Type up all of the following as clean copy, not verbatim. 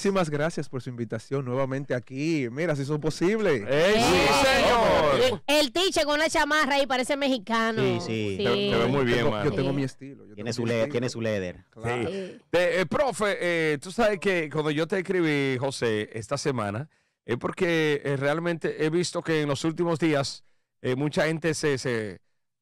Muchísimas gracias por su invitación nuevamente aquí. Mira, si eso es posible. Sí, señor. El teacher con una chamarra ahí parece mexicano. Sí. Te ve muy bien, Yo mano. tengo mi estilo. Tiene su leather. Claro. Sí. Profe, tú sabes que cuando yo te escribí, José, esta semana, es porque realmente he visto que en los últimos días mucha gente se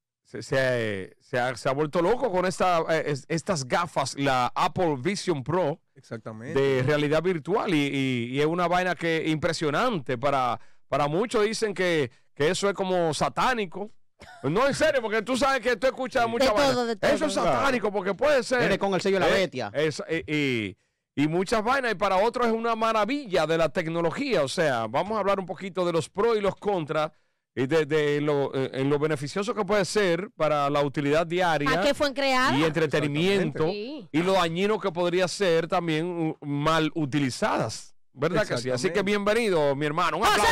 ha vuelto loco con estas gafas, la Apple Vision Pro. Exactamente. De realidad virtual y es una vaina que impresionante. Para muchos dicen que eso es como satánico. No, en serio, porque tú sabes que tú escuchas mucha vaina. Eso es satánico porque puede ser. Viene con el sello de la bestia. Y muchas vainas, y para otros es una maravilla de la tecnología. O sea, vamos a hablar un poquito de los pros y los contras, y de lo beneficioso que puede ser para la utilidad diaria. ¿A qué fue creada? Y entretenimiento. Sí. Y lo dañino que podría ser también mal utilizadas. ¿Verdad que sí? Así que bienvenido, mi hermano. Un aplauso.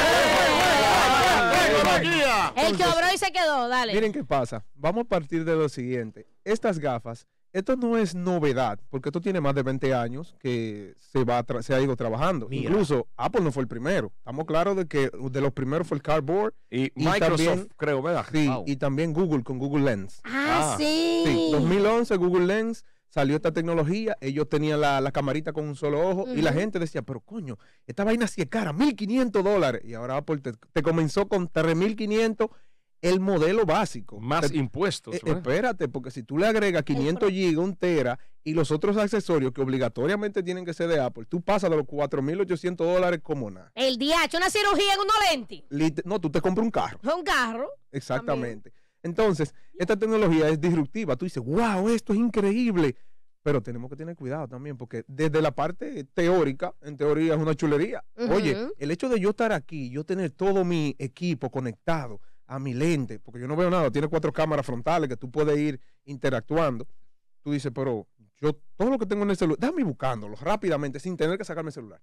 El que obró y se quedó, dale. Miren qué pasa. Vamos a partir de lo siguiente. Estas gafas, esto no es novedad, porque esto tiene más de 20 años que se ha ido trabajando. Mira. Incluso Apple no fue el primero. Estamos claros de que de los primeros fue el Cardboard. Y Microsoft, también, creo, ¿verdad? Sí, Wow. y también Google con Google Lens. Sí. Sí, 2011 Google Lens salió esta tecnología, ellos tenían la camarita con un solo ojo y la gente decía, pero coño, esta vaina sí es cara, $1,500. Y ahora Apple te comenzó con $3,500 el modelo básico. Más impuestos. Espérate, porque si tú le agregas 500 GB, 1 tera y los otros accesorios que obligatoriamente tienen que ser de Apple, tú pasas de los $4,800 como nada. El DH, una cirugía en unos lentes. No, tú te compras un carro. Un carro. Exactamente. Entonces, esta tecnología es disruptiva. Tú dices, wow, esto es increíble. Pero tenemos que tener cuidado también, porque desde la parte teórica, en teoría es una chulería. Oye, el hecho de yo estar aquí, yo tener todo mi equipo conectado a mi lente, porque yo no veo nada, tiene 4 cámaras frontales que tú puedes ir interactuando. Tú dices, pero yo todo lo que tengo en el celular, déjame ir buscándolo rápidamente sin tener que sacarme el celular.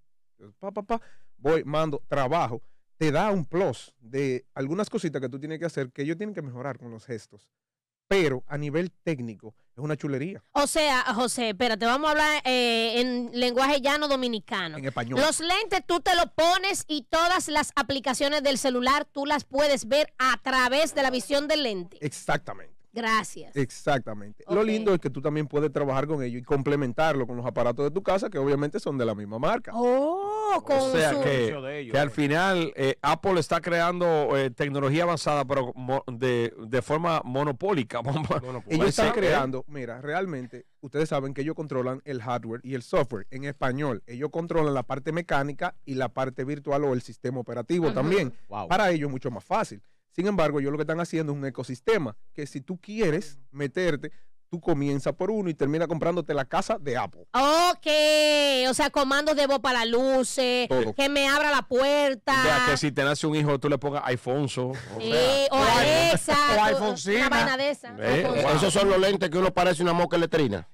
Voy, mando, trabajo. Te da un plus de algunas cositas que tú tienes que hacer que ellos tienen que mejorar con los gestos. Pero a nivel técnico es una chulería. O sea, José, espérate, vamos a hablar en lenguaje llano dominicano. En español. Los lentes tú te los pones y todas las aplicaciones del celular tú las puedes ver a través de la visión del lente. Exactamente. Gracias. Exactamente. Ok. Lo lindo es que tú también puedes trabajar con ellos y complementarlo con los aparatos de tu casa, que obviamente son de la misma marca. Con O sea su... que al final Apple está creando tecnología avanzada, pero de forma monopólica. Ellos están creando, mira, realmente, ustedes saben que ellos controlan el hardware y el software en español. Ellos controlan la parte mecánica y la parte virtual o el sistema operativo también. Wow. Para ellos es mucho más fácil. Sin embargo, ellos lo que están haciendo es un ecosistema que si tú quieres meterte, tú comienzas por uno y terminas comprándote la casa de Apple. Ok, o sea, comandos de voz para las luces, Todo. que me abra la puerta. O sea, que si te nace un hijo, tú le pongas iPhonso. O Alexa, o iPhonecina. una vaina de esa. Esos son los lentes que uno parece una mosca letrina.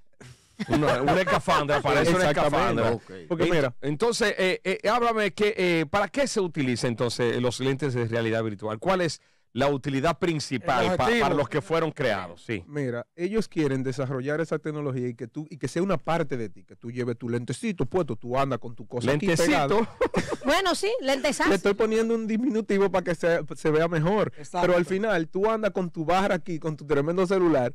Una escafandra, parece una Exactamente. escafandra. Ok. Porque mira, Entonces, háblame, ¿para qué se utiliza entonces los lentes de realidad virtual? ¿Cuál es la utilidad principal El objetivo. para los que fueron creados? Sí. mira, ellos quieren desarrollar esa tecnología y que sea una parte de ti, que tú lleves tu lentecito puesto, tú andas con tu cosa aquí pegada. Lentecito. Bueno, sí, lentesazo. Le estoy poniendo un diminutivo para que se vea mejor. Exacto. Pero al final tú andas con tu barra aquí, con tu tremendo celular,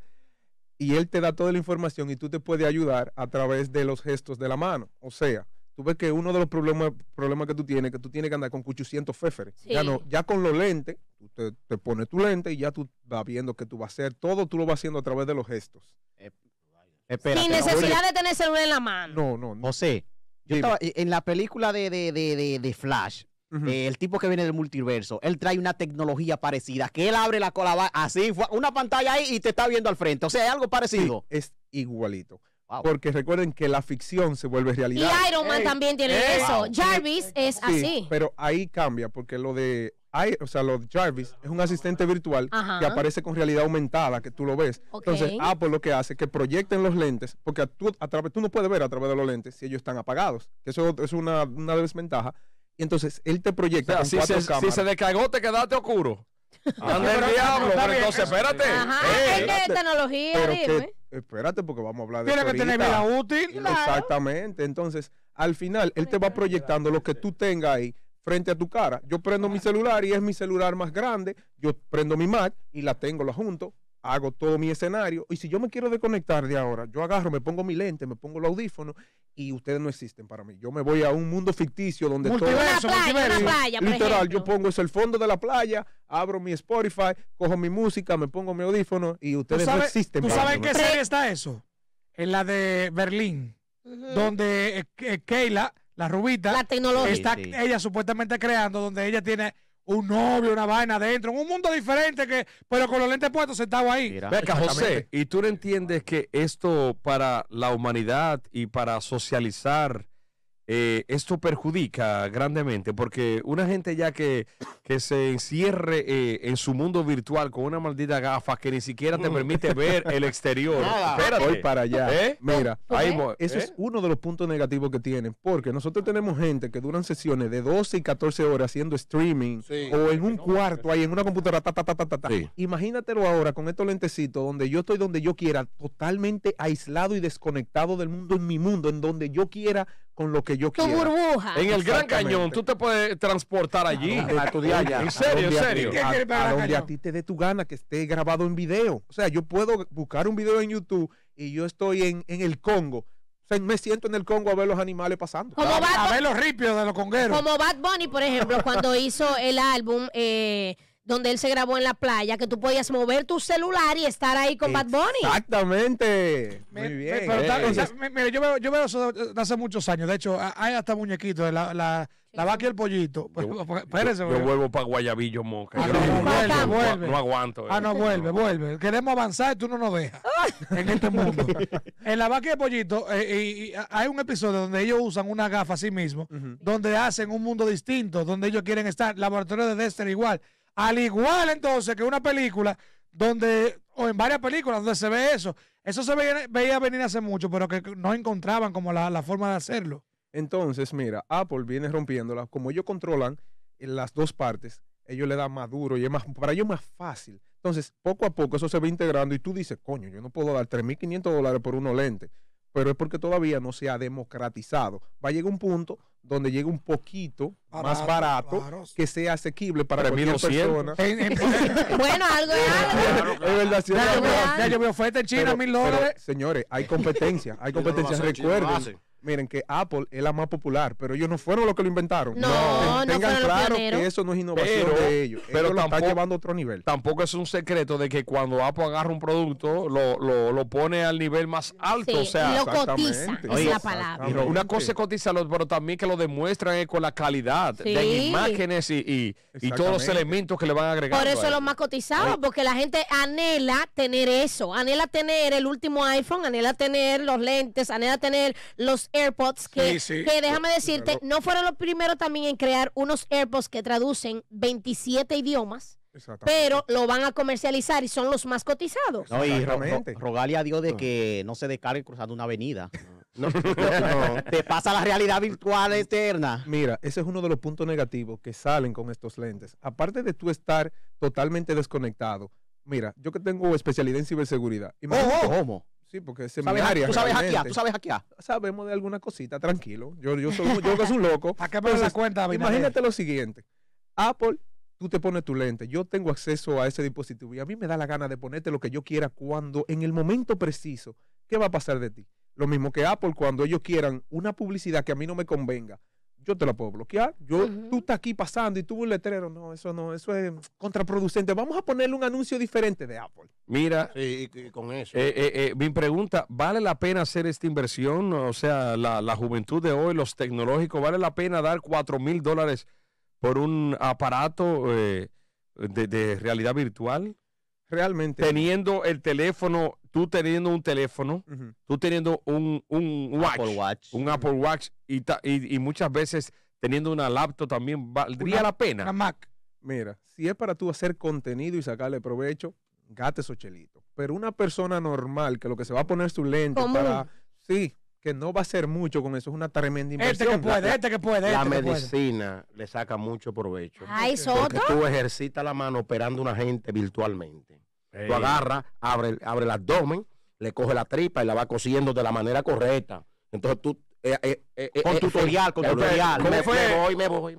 y él te da toda la información y tú te puedes ayudar a través de los gestos de la mano. O sea, tú ves que uno de los problemas que tú tienes, que tú tienes que andar con 800 féferes. Sí. Ya con los lentes, tú te pones tu lente y ya tú vas viendo que tú vas a hacer todo, tú lo vas haciendo a través de los gestos. Espérate, Sin necesidad de tener celular en la mano. No. José, yo Dime. estaba en la película de Flash. Ujú. El tipo que viene del multiverso, él trae una tecnología parecida, que él abre la cola así, una pantalla ahí y te está viendo al frente. O sea, es algo Sí, parecido. es igualito. Wow. Porque recuerden que la ficción se vuelve Y realidad. Iron Man también tiene eso. Jarvis es Sí, así. pero ahí cambia, porque lo de Jarvis es un asistente virtual Ajá. que aparece con realidad aumentada, que tú lo ves. Ok. Entonces, Apple lo que hace es que proyecten los lentes, porque tú no puedes ver a través de los lentes si ellos están apagados, que eso es una desventaja. Y entonces, él te O proyecta sea, con si 4 se cámaras. descargó, te quedaste oscuro. Anda el diablo, pero entonces espérate. Ajá, es que es tecnología, Pero dime. espérate, porque vamos a hablar de Tiene eso que tener vida ahorita. útil. Exactamente. Entonces, al final, él te va proyectando lo que tú tengas ahí frente a tu cara. Yo prendo mi celular y es mi celular más grande. Yo prendo mi Mac y la junto. Hago todo mi escenario. Y si yo me quiero desconectar de ahora, yo agarro, me pongo mi lente, me pongo el audífono y ustedes no existen para mí. Yo me voy a un mundo ficticio donde todo... Una playa, por literal, ejemplo. yo pongo el fondo de la playa, abro mi Spotify, cojo mi música, me pongo mi audífono y ustedes no existen. ¿Tú para sabes en mí. qué serie está eso? En la de Berlín, donde Keila, la rubita, La tecnología. está Sí. ella supuestamente creando, donde ella tiene un novio, una vaina adentro, en un mundo diferente, pero con los lentes puestos sentado ahí. Mira. Ve acá, José, Exactamente. ¿y tú no entiendes que esto para la humanidad y para socializar, esto perjudica grandemente? Porque una gente ya que se encierre en su mundo virtual con una maldita gafa que ni siquiera te permite ver el exterior. Nada. Espérate. Voy para allá. ¿Eh? Mira, Ahí voy. eso es uno de los puntos negativos que tienen, porque nosotros tenemos gente que duran sesiones de 12 y 14 horas haciendo streaming Sí. o en un cuarto ahí en una computadora, ta. Sí. Imagínatelo ahora con estos lentecitos donde yo estoy donde yo quiera, totalmente aislado y desconectado del mundo, en mi mundo, en donde yo quiera, con lo que yo Tu quiera. burbuja. En el Gran Exactamente. Cañón, tú te puedes transportar allí. A estudiar ya. ¿En serio, en Donde a ti- serio? ¿Qué quiere para A el donde a cañón? ti te dé tu gana que esté grabado en video. O sea, yo puedo buscar un video en YouTube y yo estoy en el Congo. O sea, me siento en el Congo a ver los animales pasando. Como A Bad, ver los ripios de los congueros. como Bad Bunny, por ejemplo, cuando hizo el álbum donde él se grabó en la playa, que tú podías mover tu celular y estar ahí con Bad Bunny. Exactamente. Muy bien. Pero Entonces, mira, yo veo eso de hace muchos años. De hecho, hay hasta muñequitos, la vaca y el pollito. Espérese, Yo güey. vuelvo para Guayabillo, Moca. Ah, Yo no, vuelve, no- vuelve. no aguanto. Ah, no, vuelve. Queremos avanzar y tú no nos dejas en este mundo. En la vaca y el pollito y hay un episodio donde ellos usan una gafa a sí mismos, donde hacen un mundo distinto, donde ellos quieren estar. Laboratorio de Dexter igual. Al igual entonces que una película donde, o en varias películas donde se ve eso. Eso se veía venir hace mucho, pero que no encontraban como la forma de hacerlo. entonces, mira, Apple viene rompiéndola. Como ellos controlan en las dos partes, ellos le dan más duro y es más, para ellos es más fácil. Entonces, poco a poco eso se va integrando y tú dices, coño, yo no puedo dar $3,500 por unos lentes. Pero es porque todavía no se ha democratizado. Va a llegar un punto donde llegue un poquito más barato, claro. que sea asequible para cualquier 3,200. persona. Bueno, algo es algo. Es verdad, sí, es Ya yo verdad. veo- ya yo veo oferta en China, Pero- $1,000. pero, señores, hay competencia, hay competencia. Recuerden, miren que Apple es la más popular, pero ellos no fueron los que lo inventaron. No, no Tengan fueron los claro pioneros. que eso no es innovación Pero- de ellos. pero Ellos lo están tampoco- llevando a otro nivel. Tampoco es un secreto de que cuando Apple agarra un producto, lo pone al nivel más alto. Sí, o sea, lo cotiza, exactamente. es Oye, la palabra. exactamente. una cosa es cotizarlo, pero también que lo demuestran con la calidad Sí. de imágenes y todos los Exactamente. elementos que le van agregando. Por eso a es lo eso. más cotizado, porque la gente anhela tener eso, anhela tener el último iPhone, anhela tener los lentes, anhela tener los AirPods, que, Sí, sí. que déjame decirte, no fueron los primeros también en crear unos AirPods que traducen 27 idiomas, Exactamente. pero lo van a comercializar y son los más cotizados. No, y Exactamente. rogarle a Dios de que no se descargue cruzando una avenida. No, Te pasa la realidad virtual eterna. Mira, ese es uno de los puntos negativos que salen con estos lentes. Aparte de tú estar totalmente desconectado, mira, yo que tengo especialidad en ciberseguridad. imagínate- ¿Cómo? Sí, porque ese es ¿Tú mi sabes, área. tú sabes hackear? realmente. ¿Tú sabes hackear? Sabemos de alguna cosita, tranquilo. Yo que soy un loco. ¿A qué me das Entonces, cuenta, Abinader? imagínate lo siguiente. Apple, tú te pones tu lente. Yo tengo acceso a ese dispositivo y a mí me da la gana de ponerte lo que yo quiera cuando, en el momento preciso, ¿qué va a pasar de ti? Lo mismo que Apple, cuando ellos quieran una publicidad que a mí no me convenga, yo te la puedo bloquear. Tú estás aquí pasando y tú un letrero. No, eso es contraproducente. Vamos a ponerle un anuncio diferente de Apple. Mira, sí, y con eso. mi pregunta, ¿vale la pena hacer esta inversión? O sea, la juventud de hoy, los tecnológicos, ¿vale la pena dar $4,000 por un aparato de realidad virtual? Realmente. Teniendo el teléfono, tú teniendo un teléfono, Ujú. tú teniendo un watch, Apple Watch. un Apple Watch y muchas veces teniendo una laptop también, ¿valdría la Una pena? Mac. Mira, si es para tú hacer contenido y sacarle provecho, gate esos chelitos. Pero una persona normal que lo que se va a poner su lente Común. para... Sí, que no va a hacer mucho con eso, es una tremenda inversión. Este que puede. La Este que puede. medicina le saca mucho provecho. Ay, Porque Soto. tú ejercitas la mano operando a una gente virtualmente. Tú agarras, abre el abdomen le coge la tripa y la va cosiendo de la manera correcta. Entonces tú... Con tutorial, con tutorial. Me voy.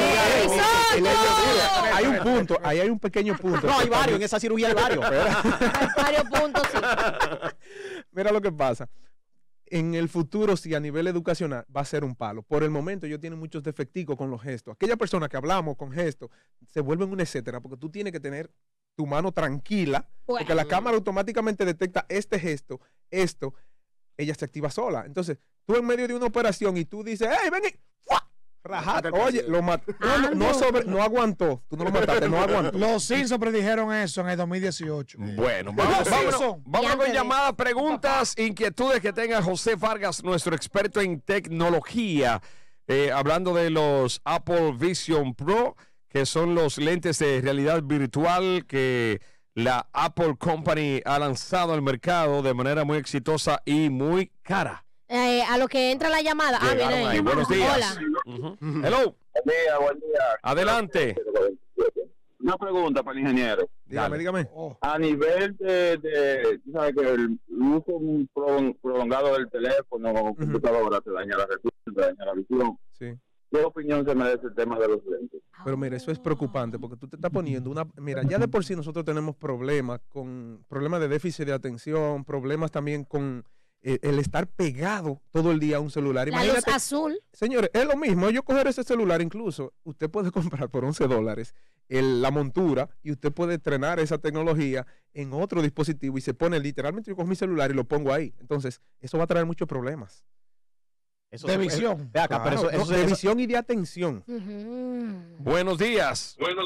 Hay un punto, ahí hay un pequeño punto. No, hay varios, en esa cirugía hay varios. Hay varios puntos, sí. Mira lo que pasa. En el futuro, si a nivel educacional va a ser un palo. Por el momento, ellos tienen muchos defecticos con los gestos. Aquella persona que hablamos con gestos se vuelven un etcétera, porque tú tienes que tener tu mano tranquila, porque la cámara automáticamente detecta este gesto, esto, ella se activa sola. Entonces, tú en medio de una operación y tú dices, ¡hey, ven! Rajate. Oye, lo mató. No aguantó. Tú no lo mataste, no aguantó. Los Simpsons predijeron eso en el 2018. Bueno, vamos con llamadas, preguntas, inquietudes que tenga José Vargas, nuestro experto en tecnología, hablando de los Apple Vision Pro, que son los lentes de realidad virtual que la Apple Company ha lanzado al mercado de manera muy exitosa y muy cara. A lo que entra la llamada. Llegaron ahí. Buenos días. Hola. Hello. Buen día. Adelante. Una pregunta para el ingeniero. Dígame. A nivel de tú sabes que el uso prolongado del teléfono o computadora te daña la retina, te daña la visión. Sí. ¿Qué opinión se merece el tema de los lentes? Pero mira, eso es preocupante porque tú te estás poniendo una... Mira, ya de por sí nosotros tenemos problemas de déficit de atención, problemas también con el estar pegado todo el día a un celular. La luz azul. Señores, es lo mismo. Yo coger ese celular, incluso, usted puede comprar por $11 la montura y usted puede entrenar esa tecnología en otro dispositivo y se pone literalmente, yo cojo mi celular y lo pongo ahí. Entonces, eso va a traer muchos problemas. De visión. Ve acá, Claro, pero de visión y de atención. Buenos días. Buen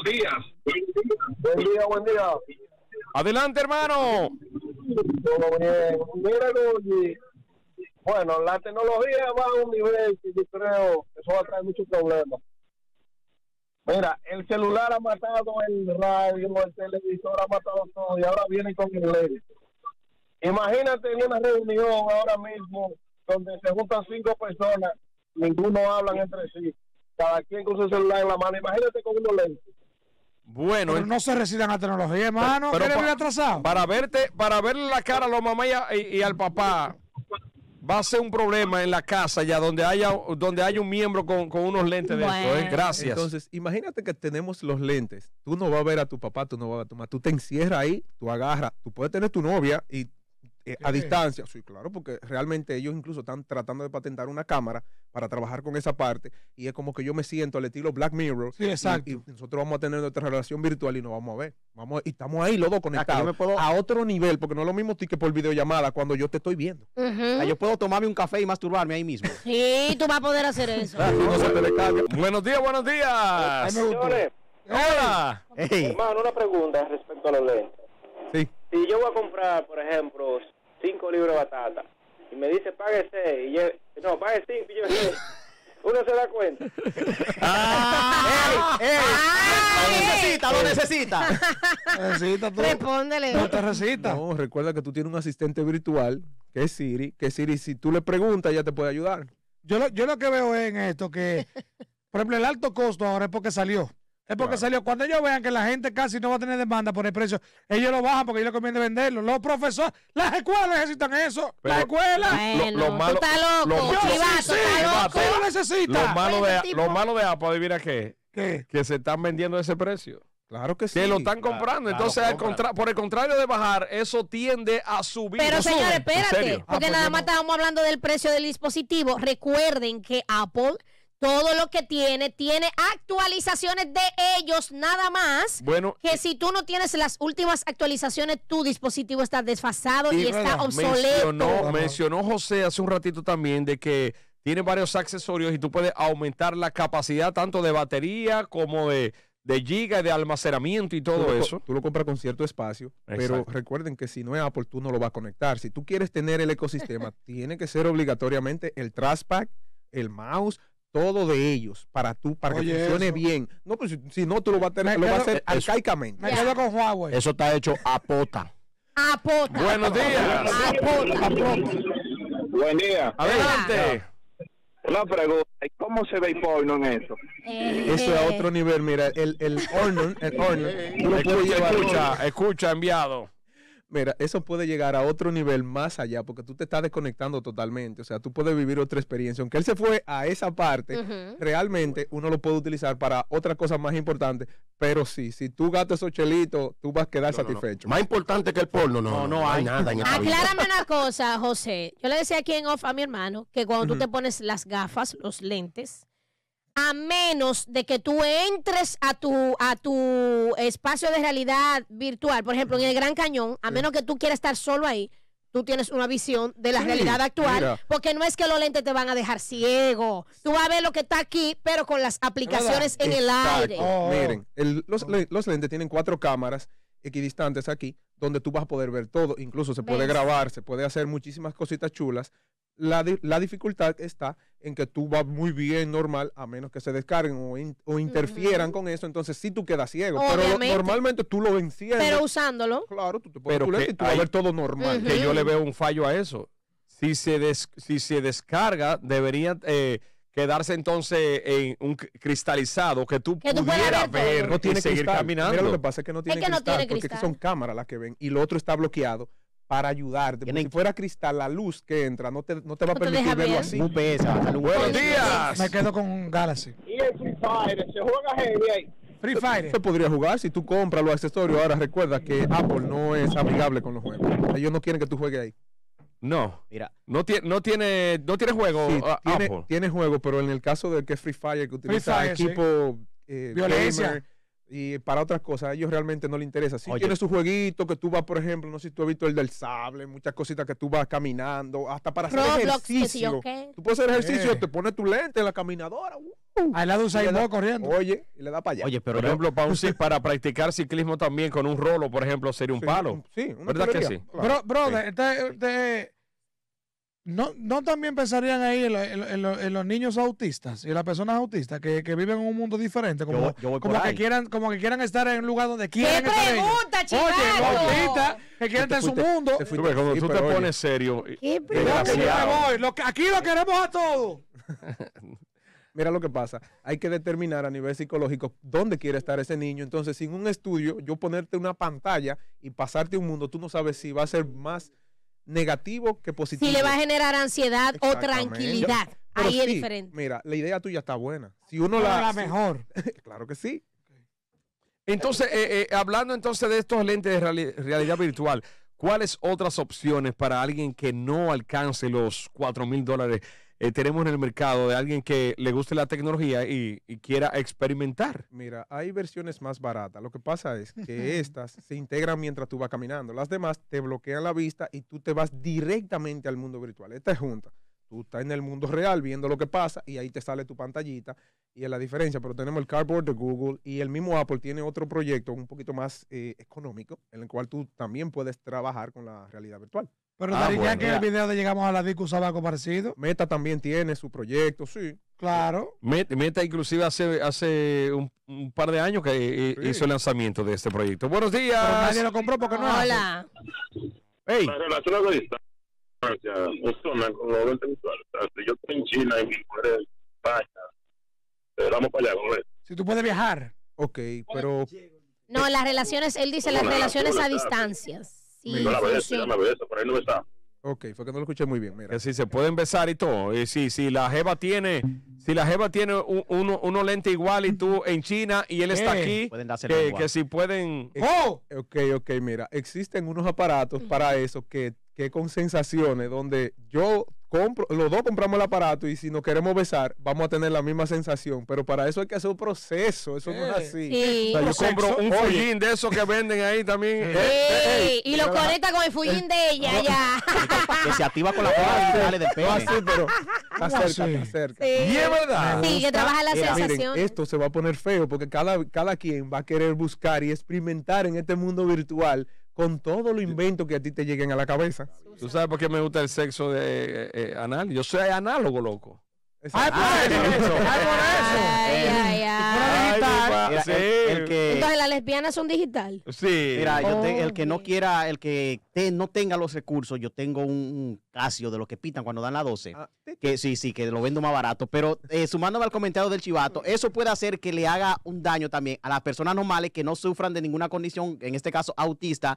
día. Adelante, hermano. Todo bien. Mira, Luigi, bueno, la tecnología va a un nivel que yo creo que eso va a traer muchos problemas. Mira, el celular ha matado el radio, el televisor ha matado todo y ahora viene con el LED. Imagínate en una reunión ahora mismo donde se juntan 5 personas, ninguno hablan entre sí, cada quien con su celular en la mano. Imagínate con unos lentes. Bueno, Pero no se resistan a tecnología, hermano. pero ¿Qué le viene atrasado? para verle la cara a los mamás y al papá, va a ser un problema en la casa ya donde haya un miembro con unos lentes de Bueno. esto. Gracias. Entonces, imagínate que tenemos los lentes. Tú no vas a ver a tu papá, tú no vas a ver a tu mamá. Tú te encierras ahí, tú agarras, tú puedes tener tu novia y a distancia. Sí, claro, porque realmente ellos incluso están tratando de patentar una cámara para trabajar con esa parte y es como que yo me siento al estilo Black Mirror. Sí, exacto. Y nosotros vamos a tener nuestra relación virtual y nos vamos a ver. Y estamos ahí los dos conectados a otro nivel, porque no es lo mismo que por videollamada cuando yo te estoy viendo. yo puedo tomarme un café y masturbarme ahí mismo. Sí, tú vas a poder hacer eso. No se te descarga. Buenos días, buenos días. Señores, Hola. Ey, hermano, una pregunta respecto a los lentes. Sí. Si yo voy a comprar, por ejemplo, 5 libras de batata y me dice pague 6 y yo, no, pague 5 y yo 6, uno se da cuenta. lo necesita. Necesita tú. Respóndele. No te recita. No, recuerda que tú tienes un asistente virtual que es Siri, si tú le preguntas, ella te puede ayudar. Yo lo que veo en esto que, por ejemplo, el alto costo ahora es porque salió. Es porque salió. Cuando ellos vean que la gente casi no va a tener demanda por el precio, ellos lo bajan porque ellos les conviene venderlo. Los profesores, las escuelas necesitan eso. Pero las escuelas. Bueno, lo malo- tú estás loco. lo- Chivato, Sí, estás loco. ¿qué lo necesita? Lo malo de Apple, adivina qué, ¿Qué? que se están vendiendo a ese precio. Claro que sí. Que lo están comprando. Entonces, por el contrario de bajar, eso tiende a subir. Pero No sube. señores, ¿En espérate, serio? porque pues nada yo más no. estábamos hablando del precio del dispositivo. Recuerden que Apple, todo lo que tiene actualizaciones de ellos nada más. Bueno, Que si tú no tienes las últimas actualizaciones, tu dispositivo está desfasado y está verdad, obsoleto. mencionó José hace un ratito también de que tiene varios accesorios y tú puedes aumentar la capacidad tanto de batería como de giga, de almacenamiento y todo eso. Tú lo compras con cierto espacio, pero Exacto. recuerden que si no es Apple, tú no lo vas a conectar. Si tú quieres tener el ecosistema, tiene que ser obligatoriamente el trackpad, el mouse, todo de ellos para que Oye, funcione eso. bien. No, pues si no, tú lo vas a tener, Me lo vas a quedo- hacer arcaicamente. Me quedo con Huawei. Eso está hecho a pota. Apota. Buenos días. Buen día. Adelante. Una pregunta, ¿cómo se ve el porno en eso? Eso es a otro nivel. Mira, el Honor, tú lo puedes llevar. Escucha, enviado. Mira, eso puede llegar a otro nivel más allá, porque tú te estás desconectando totalmente. O sea, tú puedes vivir otra experiencia. Aunque él se fue a esa parte, realmente uno lo puede utilizar para otras cosas más importantes. Pero sí, si tú gastas esos chelitos, tú vas a quedar satisfecho. Más importante que el porno, no hay nada en esta vida. Aclárame una cosa, José. Yo le decía aquí en off a mi hermano que cuando tú te pones las gafas, los lentes, a menos de que tú entres a tu espacio de realidad virtual, por ejemplo, en el Gran Cañón, a menos que tú quieras estar solo ahí, tú tienes una visión de la realidad actual, mira. porque no es que los lentes te van a dejar ciego. Tú vas a ver lo que está aquí, pero con las aplicaciones en el aire. Miren, los lentes tienen 4 cámaras equidistantes aquí, donde tú vas a poder ver todo. Incluso se puede grabar, se puede hacer muchísimas cositas chulas. La dificultad está en que tú vas muy bien normal, a menos que se descarguen o interfieran con eso. Entonces sí tú quedas ciego. Pero normalmente tú lo enciendes. Pero usándolo. Claro, tú te pones tu lente y tú vas a ver todo normal. Que yo le veo un fallo a eso. Si se descarga, debería quedarse entonces en un cristalizado que tú pudieras ver No tiene y seguir cristal. caminando. Mira, lo que pasa es que no tiene que no cristal, tiene porque cristal. son cámaras las que ven y lo otro está bloqueado para ayudarte. Porque si fuera cristal, la luz que entra no te va a No te permitir deja verlo ver. así. UPS, Buenos días. Me quedo con Galaxy. Y el Free Fire, se juega heavy ahí. Free Fire. Se podría jugar si tú compras los accesorios. Ahora recuerda que Apple no es amigable con los juegos. Ellos no quieren que tú juegues ahí. No. Mira, No tiene juego Sí, Apple. tiene juego, pero en el caso de que es Free Fire, que utiliza Fire, sí. equipo Violencia. gamer, y para otras cosas, a ellos realmente no les interesa. Si Oye. tiene su jueguito, que tú vas, por ejemplo, no sé si tú has visto el del sable, muchas cositas que tú vas caminando, hasta para hacer Roblox, qué sé ejercicio. yo qué. Tú puedes hacer ejercicio, Eh. te pones tu lente en la caminadora, Al lado de y le Usain da- Bolt corriendo. oye, y le da para allá. oye, pero Por ejemplo, para practicar ciclismo también con un rolo, por ejemplo, sería un Sí, palo. Sí, una ¿Verdad que chulería, sí? claro. Brother, ¿no también pensarían ahí en los niños autistas y las personas autistas que viven en un mundo diferente? Como, Yo voy por como, que ahí. quieran estar en un lugar donde ¿Qué quieran estar ellos. pregunta, Oye, los chivato? autistas que quieren estar en su mundo. te Tú fuiste ves, cuando así, tú te pero oye, pones serio. ¿Qué No, que yo me Desgraciado. voy. Aquí lo queremos a todos. Mira lo que pasa, hay que determinar a nivel psicológico dónde quiere estar ese niño. Entonces, sin un estudio, yo ponerte una pantalla y pasarte un mundo, tú no sabes si va a ser más negativo que positivo. Si le va a generar ansiedad o Exactamente. tranquilidad. Pero Ahí es sí, diferente. Mira, la idea tuya está buena. Si uno La sí, mejor. claro que sí. Entonces, hablando entonces de estos lentes de realidad virtual, ¿cuáles otras opciones para alguien que no alcance los $4,000 tenemos en el mercado de alguien que le guste la tecnología y quiera experimentar? Mira, hay versiones más baratas. Lo que pasa es que estas se integran mientras tú vas caminando. Las demás te bloquean la vista y tú te vas directamente al mundo virtual. Esta es junta. Tú estás en el mundo real viendo lo que pasa y ahí te sale tu pantallita y es la diferencia. Pero tenemos el Cardboard de Google y el mismo Apple tiene otro proyecto un poquito más económico en el cual tú también puedes trabajar con la realidad virtual. Pero Ah, Dari bueno, Yankee en el video de Llegamos a la Disco usaba algo parecido. Meta también tiene su proyecto, sí. Claro. Meta inclusive hace un par de años que Sí. hizo el lanzamiento de este proyecto. Buenos Pero días. nadie lo compró porque no es Apple. Hola. Hey, La relación de distancia funciona con los lentes visuales. O sea, si yo estoy en China y mi mujer en España, vamos para allá con él. Si tú puedes viajar. Ok, pero No, las relaciones, él dice las relaciones a distancias. Sí, Yo la beso, ya funciona. me beso, por ahí no me está. ok, fue que no lo escuché muy bien. Mira, que si se pueden besar y todo. Y si la jeva tiene unos lentes igual y tú en China y él está aquí, pueden darse que lengua. si pueden... ¡Oh! ok, mira, existen unos aparatos para eso que con sensaciones donde yo compro, los dos compramos el aparato y si nos queremos besar, vamos a tener la misma sensación, pero para eso hay que hacer un proceso, eso no es así. Sí. O sea, yo compro un Oye. fullín de esos que venden ahí también. Ey, y lo conecta con el fullín de ella ya. que se activa con la forma virtual del No pene. así, pero está cerca, así? está cerca. Sí. Y es verdad. Sí, que trabaja la Mira, sensación. miren, esto se va a poner feo porque cada quien va a querer buscar y experimentar en este mundo virtual con todo lo invento que a ti te lleguen a la cabeza. ¿Tú sabes por qué me gusta el sexo de anal? Yo soy análogo, loco. ¡Ay, por eso! ¡Ay, por eso! Ay, ay, ay. digital. Mira, sí. el que, Entonces las lesbianas son digital. Sí. mira, el que no Ok. quiera, no tenga los recursos, yo tengo un Casio de los que pitan cuando dan las 12. Ah, Que sí, que lo vendo más barato. Pero sumándome al comentario del chivato, eso puede hacer que le haga un daño también a las personas normales que no sufran de ninguna condición, en este caso autista,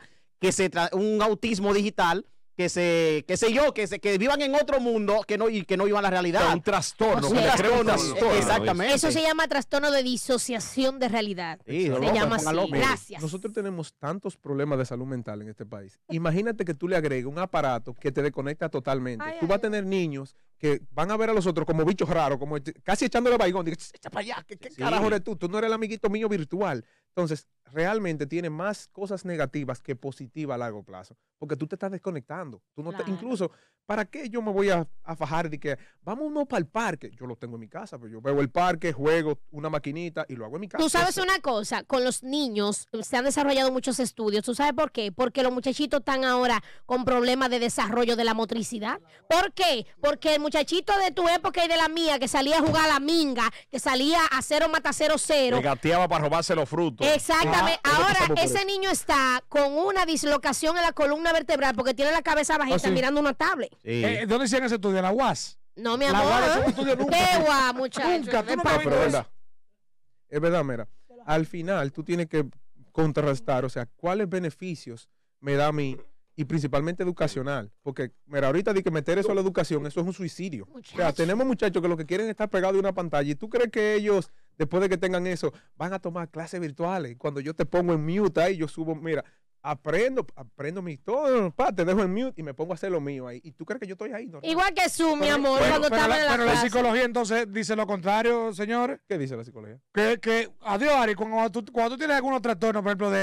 un autismo digital, que vivan en otro mundo que no vivan la realidad. Un trastorno. Sí. Que le crea un Trastorno, trastorno. exactamente. Eso se llama trastorno de disociación de realidad. Sí, Se loco, llama póngalo, así. mire. Gracias. Nosotros tenemos tantos problemas de salud mental en este país. Imagínate que tú le agregues un aparato que te desconecta totalmente. Ay, Tú vas a tener niños que van a ver a los otros como bichos raros, como casi echándole baigón. Digo, echa para allá, ¿qué carajo eres tú? Tú no eres el amiguito mío virtual. Entonces, realmente tiene más cosas negativas que positivas a largo plazo, porque tú te estás desconectando. Tú no Claro. incluso, ¿para qué yo me voy a fajar de que vámonos para el parque? Yo lo tengo en mi casa, pero yo veo el parque, juego una maquinita y lo hago en mi casa. Tú sabes una cosa, con los niños se han desarrollado muchos estudios. ¿Tú sabes por qué? Porque los muchachitos están ahora con problemas de desarrollo de la motricidad. ¿Por qué? Porque el muchachito de tu época y de la mía, que salía a jugar a la minga, que salía a 0 mata 0 0. Que gateaba para robarse los frutos. Exactamente. Ah, Ahora pasamos por ese eso. niño está con una dislocación en la columna vertebral porque tiene la cabeza bajita sí. mirando una tablet. Sí. ¿Dónde hicieron ese estudio? ¿En la UAS? No, mi La amor. UAS, eso no estudio nunca. Qué guau, muchacho. Nunca, tú no me has Pero visto es eso. verdad. Es verdad, mira. Al final tú tienes que contrastar, o sea, cuáles beneficios me da a mí y principalmente educacional. Porque, mira, ahorita di que meter eso a la educación, eso es un suicidio. O sea, Muchacho. tenemos muchachos que lo que quieren es estar pegados de una pantalla y tú crees que ellos, después de que tengan eso, van a tomar clases virtuales. Cuando yo te pongo en mute ahí, yo subo, mira, aprendo todo, te dejo en mute y me pongo a hacer lo mío ahí. ¿Y tú crees que yo estoy ahí? No, Igual que su, mi Pero- amor, Bueno, cuando pero estaba en la pero la clase. psicología entonces dice lo contrario, señores. ¿Qué dice la psicología? Adiós, Ari, cuando tú tienes algunos trastornos, por ejemplo,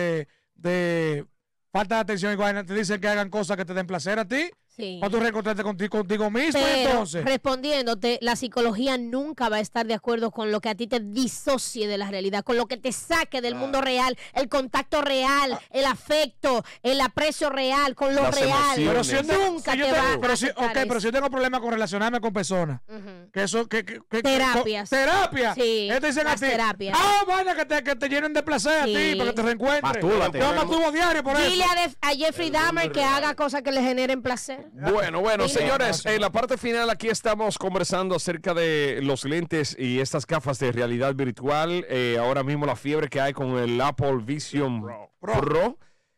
de falta de atención y vaina, te dicen que hagan cosas que te den placer a ti, Sí. para tú reencontrarte contigo mismo, Pero entonces. respondiéndote, la psicología nunca va a estar de acuerdo con lo que a ti te disocie de la realidad, con lo que te saque del mundo real, el contacto real, el afecto, el aprecio real, con lo Las real. emociones. Pero si yo tengo- Nunca si yo te tengo- va a pero si, afectar ok, pero eso. si yo tengo problemas con relacionarme con personas, Ujú. que eso, Terapias. terapia. Sí, Ellos te dicen a las ti, terapias. vaina que te llenen de placer a Sí. ti, para que te reencuentres. Mastúrbate. Yo masturbo diario por Dile eso. a Jeffrey Dahmer que haga cosas que le generen placer. Bueno, Sí. señores, en la parte final aquí estamos conversando acerca de los lentes y estas gafas de realidad virtual. Ahora mismo la fiebre que hay con el Apple Vision Pro.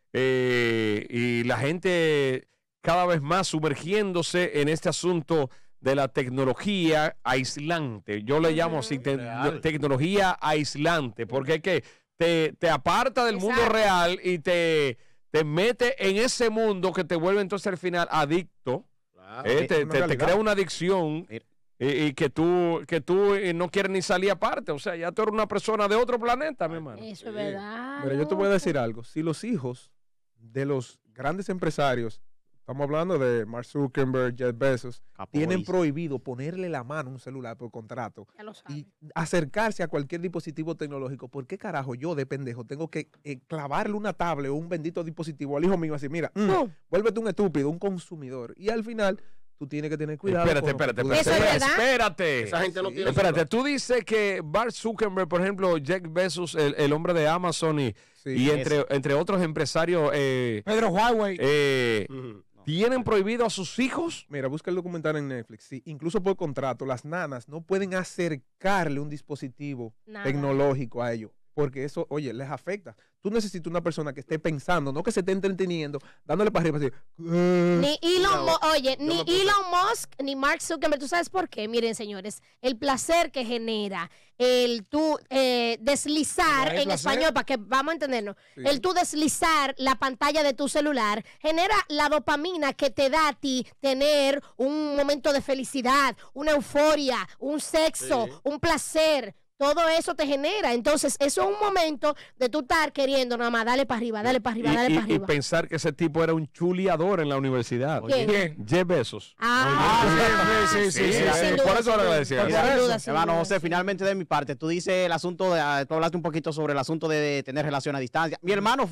Y la gente cada vez más sumergiéndose en este asunto de la tecnología aislante. Yo le llamo así, tecnología aislante, porque es que te aparta del mundo Exacto. real y te mete en ese mundo que te vuelve entonces al final adicto. Te una realidad. crea una adicción y que tú no quieres ni salir aparte. O sea, ya tú eres una persona de otro planeta, mi hermano. Eso es verdad. Mira, yo te voy a loco. decir algo. Si los hijos de los grandes empresarios, estamos hablando de Mark Zuckerberg, Jeff Bezos, tienen prohibido ponerle la mano a un celular por contrato Ya lo sabes. y acercarse a cualquier dispositivo tecnológico, ¿por qué carajo yo de pendejo tengo que clavarle una tablet o un bendito dispositivo al hijo mío así? Mira, vuélvete un estúpido, un consumidor. Y al final, tú tienes que tener cuidado. Espérate. con lo que tú Eso es deseas. verdad. Espérate. Esa gente no tiene. Espérate, tú dices que Mark Zuckerberg, por ejemplo, Jeff Bezos, el hombre de Amazon y Sí. entre otros empresarios, Pedro Huawei. Ujú. ¿tienen prohibido a sus hijos? Mira, busca el documental en Netflix. Sí, incluso por contrato, las nanas no pueden acercarle un dispositivo Nada. tecnológico a ellos, porque eso, oye, les afecta. Tú necesitas una persona que esté pensando, no que se esté entreteniendo, dándole para arriba así. Ni Elon, Yo ni me puse- Elon Musk ni Mark Zuckerberg. ¿Tú sabes por qué? Miren, señores, el placer que genera el tú deslizar, ¿Hay en placer? español, para que vamos a entendernos, Sí. el tú deslizar la pantalla de tu celular genera la dopamina que te da a ti tener un momento de felicidad, una euforia, un sexo, Sí. un placer. Todo eso te genera. Entonces, eso es un momento de tú estar queriendo nada más, dale para arriba, dale para arriba, dale para Y arriba. pensar que ese tipo era un chuleador en la universidad. ¿Quién? ¿Quién? Jeff Bezos. Sí, sin por duda, eso sin le duda. decía. Sin Por duda, eso. sin Hermano duda, José, sin finalmente de mi parte, tú dices el asunto tú hablaste un poquito sobre el asunto de tener relación a distancia. Mi hermano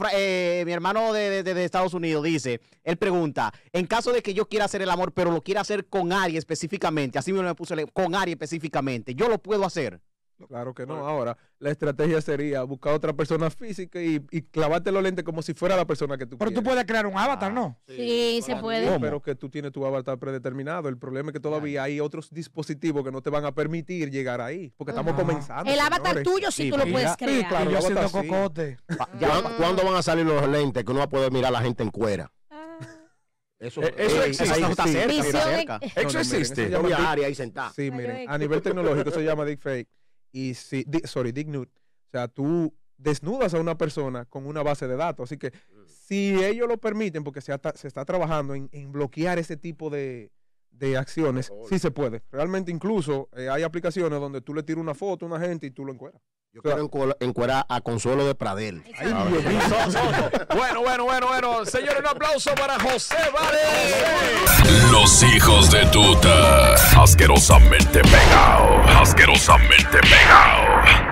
de Estados Unidos dice, él pregunta, en caso de que yo quiera hacer el amor, pero lo quiera hacer con Ari específicamente, así mismo me puse con Ari específicamente, ¿yo lo puedo hacer? Claro que no. Ahora, la estrategia sería buscar otra persona física y clavarte los lentes como si fuera la persona que tú Pero quieres. tú puedes crear un avatar, ¿no? Sí, se puede. Pero que tú tienes tu avatar predeterminado. El problema es que todavía hay otros dispositivos que no te van a permitir llegar ahí. Porque estamos comenzando. El avatar señores. tuyo sí tú lo Sí, puedes sí, crear. claro, Y yo el haciendo avatar sí. cocote. ¿Cuándo van a salir los lentes que uno va a poder mirar a la gente en cuera? Eso Eso existe. está cerca, Visión está de- cerca. Eso No, miren, existe. se llama Doña deep- Ari ahí sentada. Sí, Rayo miren, X. a nivel tecnológico se llama deepfake. Y sí, deep nude. O sea, tú desnudas a una persona con una base de datos. Así que si ellos lo permiten, porque se está trabajando en bloquear ese tipo de acciones, sí se puede. Realmente incluso hay aplicaciones donde tú le tiras una foto a una gente y tú lo encueras. Yo quiero encuerar a Consuelo de Pradel. Ay, Dios mío. Bueno. Señores, un aplauso para José Valdés. Los hijos de tuta. Asquerosamente pegado. Asquerosamente pegado.